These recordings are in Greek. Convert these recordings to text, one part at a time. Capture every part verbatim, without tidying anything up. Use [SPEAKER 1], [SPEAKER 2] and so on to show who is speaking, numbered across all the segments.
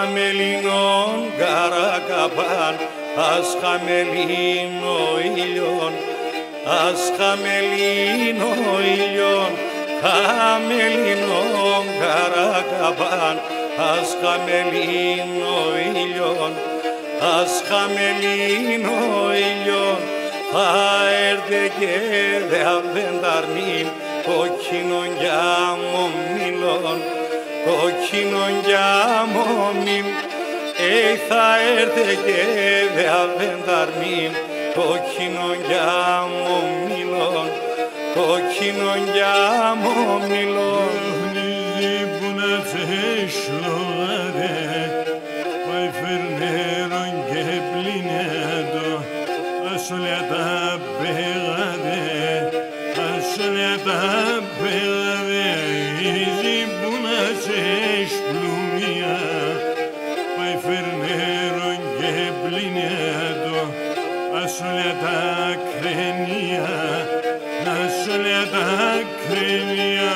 [SPEAKER 1] χαμελινών καρακαπάν, ας χαμελίνο ήλιον, ας χαμελίνο ήλιον, χαμελινών καρακαπάν, ας χαμελίνο ήλιον, ας χαμελίνο ήλιον, θα έρθε και δε αβενταρνήν, κόκκινον για μομίλον, κόκκινον για μομίλ, ε, θα έρθε και δε αβενταρνήν, κόκκινον για μομίλον, κόκκινον για μομίλον.
[SPEAKER 2] Νίζι που να τσέσλω αδε, πάει φερνέρον και πλυνέτο, ασολιά τα πέγαδε, ασολιά τα πέγαδε, νίζι που να τσέσλουμία, πάει φερνέρον και πλυνέτο, ασολιά τα κρενία, ασολιά τα κρενία.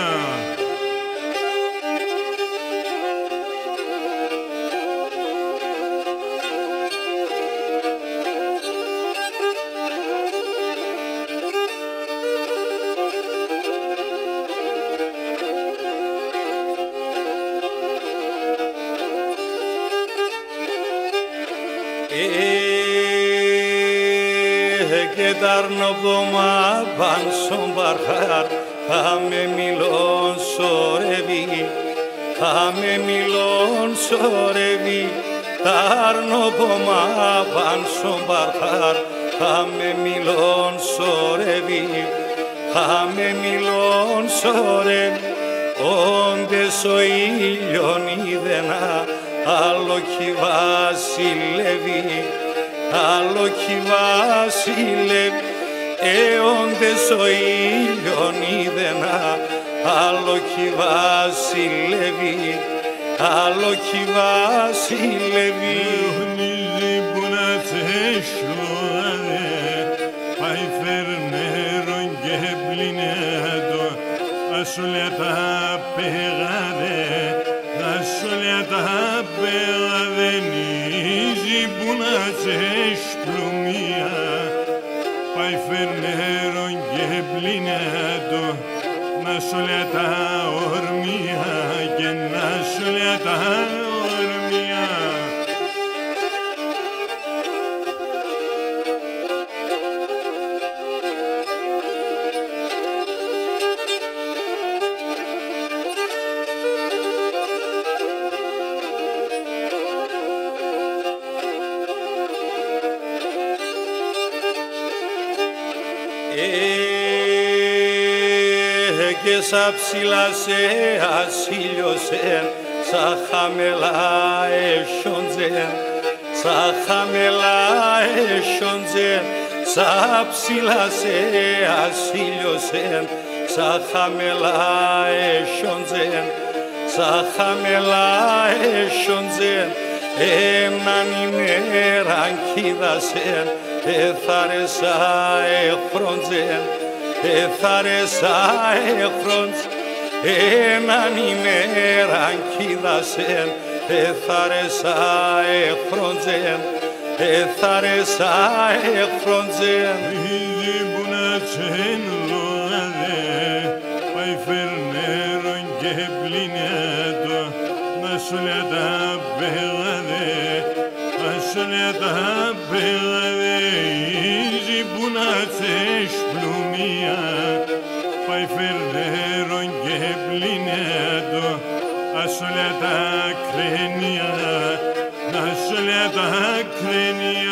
[SPEAKER 1] Και ταρνοπόμα παν στον παρχάρ, θα με μιλών σωρεύει, θα με μιλών σωρεύει, ταρνοπόμα παν στον παρχάρ, θα με μιλών σωρεύει, θα με μιλών σωρεύει, όντες ο ήλιον είδενα, άλλο κι βασιλεύει, άλλο κι βασιλεύει, αιώντες ο ήλιον είδενα, άλλο κι βασιλεύει, άλλο κι βασιλεύει.
[SPEAKER 2] Νίζι που να τσέσλω αδε, πάει φερνέρον και πλυνέτο, ασολιά τα πέγαδε, ασολιά τα πέγαδε, νίζι που να τσέσλουμία, πάει φερνέρον και πλυνέτο, να σολιά τα ορμία και να σολιά τα ορμία.
[SPEAKER 1] Και σα ψηλά σε ασύλιωσεν, σα χαμελά εσιόντζεν, σα χαμελά εσιόντζεν, σα ψηλά σε ασύλιωσεν, σα χαμελά εσιόντζεν, σα χαμελά εσιόντζεν, έμναν ημέραν κοίδασεν, εθάρεσα εχρόντζεν, εθάρεσα εχρόντζ, έναν ημέραν κοίδασεν, εθάρεσα εχρόντζεν, εθάρεσα εχρόντζεν.
[SPEAKER 2] Νίζι που να τσένλω αδε, πάει φερνέρον και πλυνέτο, να σολιά τα πέγαδε, ασολιά τα πέγαδε, νίζι που να τσέσλουμία, πάει φερνέρον και πλυνέτο, ασολιά τα κρενία, ασολιά τα κρενία.